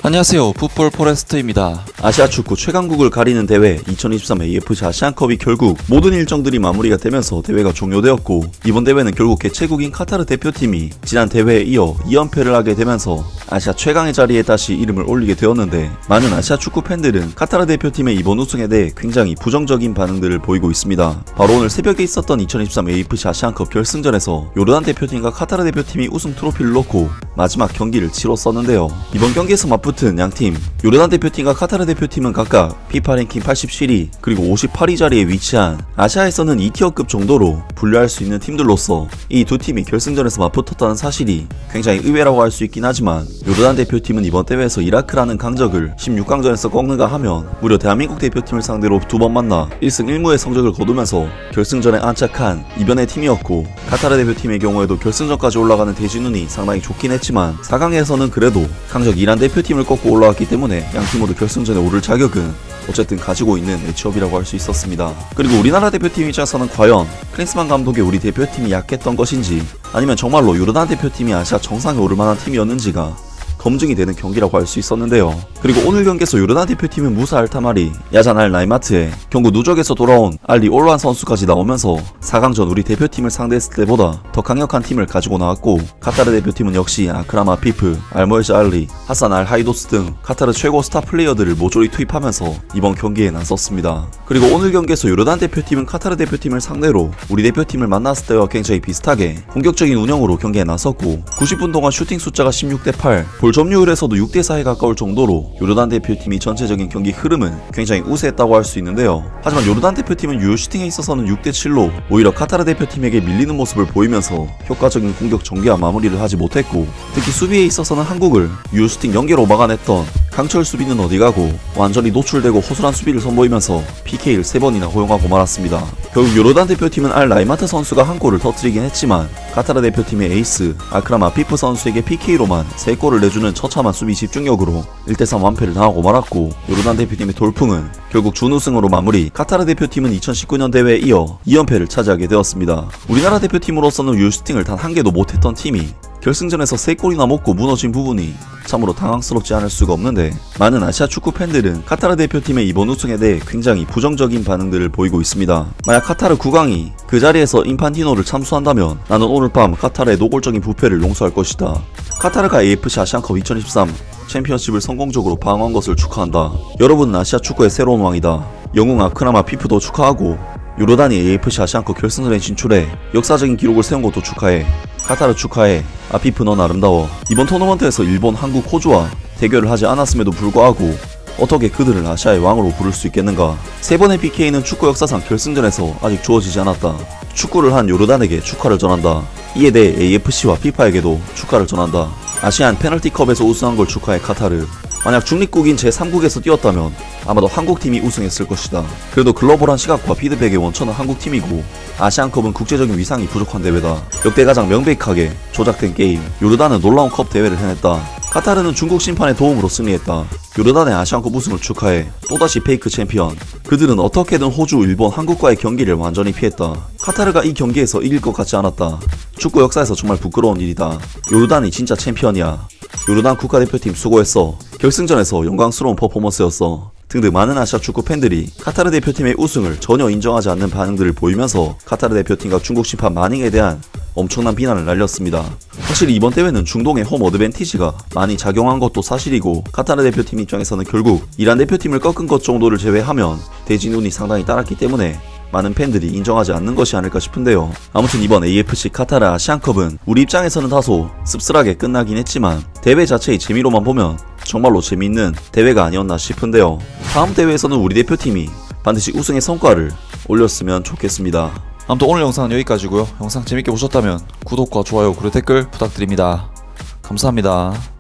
안녕하세요, 풋볼 포레스트입니다. 아시아 축구 최강국을 가리는 대회 2023 AFC 아시안컵이 결국 모든 일정들이 마무리가 되면서 대회가 종료되었고, 이번 대회는 결국 개최국인 카타르 대표팀이 지난 대회에 이어 2연패를 하게 되면서 아시아 최강의 자리에 다시 이름을 올리게 되었는데, 많은 아시아 축구 팬들은 카타르 대표팀의 이번 우승에 대해 굉장히 부정적인 반응들을 보이고 있습니다. 바로 오늘 새벽에 있었던 2023 AFC 아시안컵 결승전에서 요르단 대표팀과 카타르 대표팀이 우승 트로피를 놓고 마지막 경기를 치렀었는데요. 이번 경기에서 맞붙은 양팀, 요르단 대표팀과 카타르 대표팀은 각각 FIFA 랭킹 87위 그리고 58위 자리에 위치한 아시아에서는 2티어급 정도로 분류할 수 있는 팀들로서 이 두 팀이 결승전에서 맞붙었다는 사실이 굉장히 의외라고 할 수 있긴 하지만, 요르단 대표팀은 이번 대회에서 이라크라는 강적을 16강전에서 꺾는가 하면 무려 대한민국 대표팀을 상대로 두 번 만나 1승 1무의 성적을 거두면서 결승전에 안착한 이변의 팀이었고, 카타르 대표팀의 경우에도 결승전까지 올라가는 대진운이 상당히 좋긴 했지만 4강에서는 그래도 강적 이란 대표팀을 꺾고 올라왔기 때문에 양팀 모두 결승전에 오를 자격은 어쨌든 가지고 있는 매치업이라고 할 수 있었습니다. 그리고 우리나라 대표팀 입장에서는 과연 클린스만 감독의 우리 대표팀이 약했던 것인지, 아니면 정말로 요르단 대표팀이 아시아 정상에 오를 만한 팀이었는지가 검증이 되는 경기라고 할 수 있었는데요. 그리고 오늘 경기에서 요르단 대표팀은 무사 알타마리, 야잔 알 나이마트에 경고 누적에서 돌아온 알리 올란 선수까지 나오면서 4강전 우리 대표팀을 상대했을 때보다 더 강력한 팀을 가지고 나왔고, 카타르 대표팀은 역시 아크람 아피프, 알모에즈 알리, 하산 알 하이도스 등 카타르 최고 스타 플레이어들을 모조리 투입하면서 이번 경기에 나섰습니다. 그리고 오늘 경기에서 요르단 대표팀은 카타르 대표팀을 상대로 우리 대표팀을 만났을 때와 굉장히 비슷하게 공격적인 운영으로 경기에 나섰고, 90분 동안 슈팅 숫자가 16대8, 볼 점유율에서도 6대4에 가까울 정도로 요르단 대표팀이 전체적인 경기 흐름은 굉장히 우세했다고 할 수 있는데요. 하지만 요르단 대표팀은 유효 슈팅에 있어서는 6대7로 오히려 카타르 대표팀에게 밀리는 모습을 보이면서 효과적인 공격 전개와 마무리를 하지 못했고, 특히 수비에 있어서는 한국을 유효 슈팅 연계로 막아냈던 강철 수비는 어디 가고 완전히 노출되고 호술한 수비를 선보이면서 PK를 3번이나 허용하고 말았습니다. 결국 요르단 대표팀은 알 라이마트 선수가 한 골을 터뜨리긴 했지만, 카타르 대표팀의 에이스 아크람 아피프 선수에게 PK로만 3골을 내주는 처참한 수비 집중력으로 1대3 완패를 당하고 말았고, 요르단 대표팀의 돌풍은 결국 준우승으로 마무리, 카타르 대표팀은 2019년 대회에 이어 2연패를 차지하게 되었습니다. 우리나라 대표팀으로서는 유효슈팅을 단 한 개도 못했던 팀이 결승전에서 3골이나 먹고 무너진 부분이 참으로 당황스럽지 않을 수가 없는데, 많은 아시아 축구 팬들은 카타르 대표팀의 이번 우승에 대해 굉장히 부정적인 반응들을 보이고 있습니다. 만약 카타르 국왕이 그 자리에서 인판티노를 참수한다면 나는 오늘 밤 카타르의 노골적인 부패를 용서할 것이다. 카타르가 AFC 아시안컵 2023 챔피언십을 성공적으로 방어한 것을 축하한다. 여러분은 아시아 축구의 새로운 왕이다. 영웅 아크람 아피프도 축하하고, 요르단이 AFC 아시안컵 결승전에 진출해 역사적인 기록을 세운 것도 축하해. 카타르 축하해. 아피프 넌 아름다워. 이번 토너먼트에서 일본, 한국, 호주와 대결을 하지 않았음에도 불구하고 어떻게 그들을 아시아의 왕으로 부를 수 있겠는가. 3번의 PK는 축구 역사상 결승전에서 아직 주어지지 않았다. 축구를 한 요르단에게 축하를 전한다. 이에 대해 AFC와 FIFA에게도 축하를 전한다. 아시안 페널티컵에서 우승한 걸 축하해 카타르. 만약 중립국인 제3국에서 뛰었다면 아마도 한국팀이 우승했을 것이다. 그래도 글로벌한 시각과 피드백의 원천은 한국팀이고, 아시안컵은 국제적인 위상이 부족한 대회다. 역대 가장 명백하게 조작된 게임, 요르단은 놀라운 컵 대회를 해냈다. 카타르는 중국 심판의 도움으로 승리했다. 요르단의 아시안컵 우승을 축하해. 또다시 페이크 챔피언. 그들은 어떻게든 호주, 일본, 한국과의 경기를 완전히 피했다. 카타르가 이 경기에서 이길 것 같지 않았다. 축구 역사에서 정말 부끄러운 일이다. 요르단이 진짜 챔피언이야. 요르단 국가대표팀 수고했어. 결승전에서 영광스러운 퍼포먼스였어. 등등 많은 아시아 축구 팬들이 카타르 대표팀의 우승을 전혀 인정하지 않는 반응들을 보이면서 카타르 대표팀과 중국 심판 마닝에 대한 엄청난 비난을 날렸습니다. 확실히 이번 대회는 중동의 홈 어드밴티지가 많이 작용한 것도 사실이고, 카타르 대표팀 입장에서는 결국 이란 대표팀을 꺾은 것 정도를 제외하면 대진운이 상당히 따랐기 때문에 많은 팬들이 인정하지 않는 것이 아닐까 싶은데요. 아무튼 이번 AFC 카타르 아시안컵은 우리 입장에서는 다소 씁쓸하게 끝나긴 했지만, 대회 자체의 재미로만 보면 정말로 재미있는 대회가 아니었나 싶은데요. 다음 대회에서는 우리 대표팀이 반드시 우승의 성과를 올렸으면 좋겠습니다. 아무튼 오늘 영상은 여기까지고요. 영상 재밌게 보셨다면 구독과 좋아요 그리고 댓글 부탁드립니다. 감사합니다.